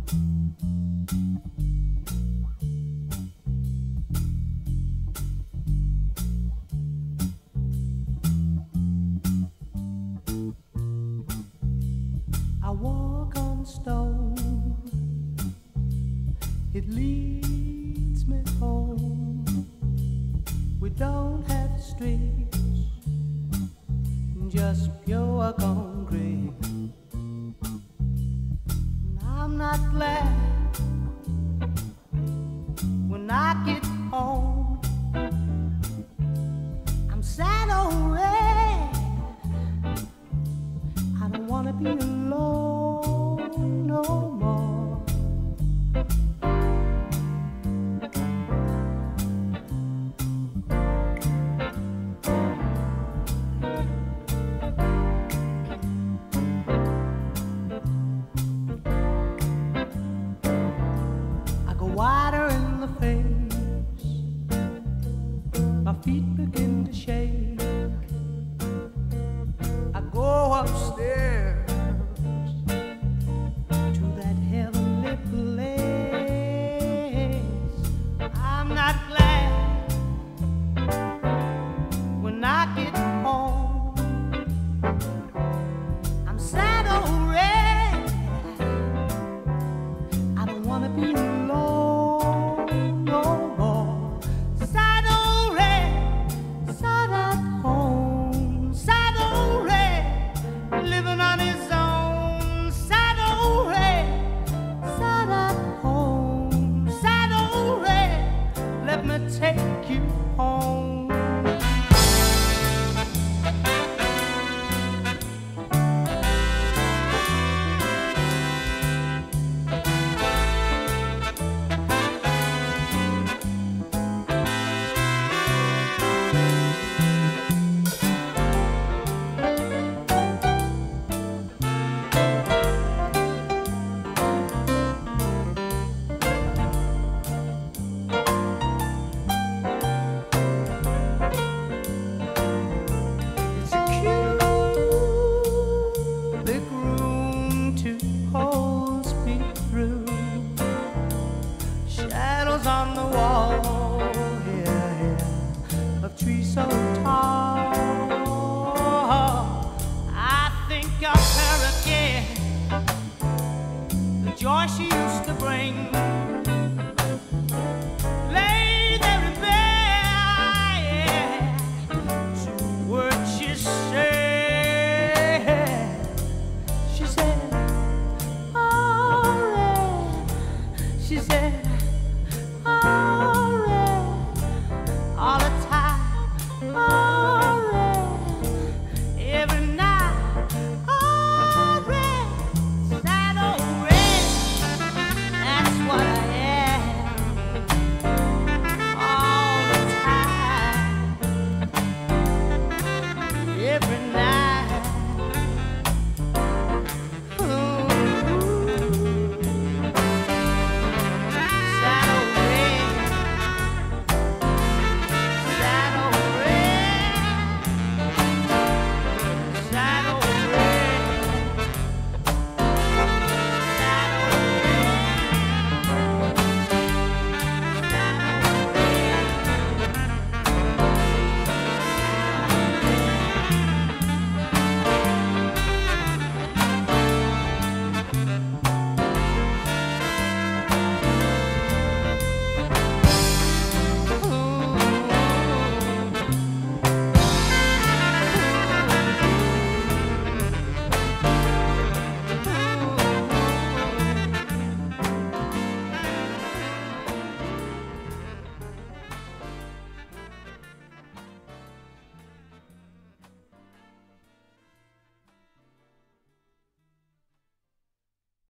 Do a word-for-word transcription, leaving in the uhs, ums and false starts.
I walk on stone, it leads me home. We don't have streets, just pure concrete. And I'm not glad when I get home. I'm sad already, I don't wanna be alone no more. I go wider in the face, my feet begin to shake. I go upstairs to that heavenly place. I'm not glad when I get home. I'm sad already, I don't wanna be alone no more. Sad already, sad at home, sad already, living on his own. Sad already, sad at home, sad already, let me take you home. It's a cute big room, two holes peek through, shadows on the wall, yeah, yeah, of trees so tall. I think of her again, the joy she used to bring.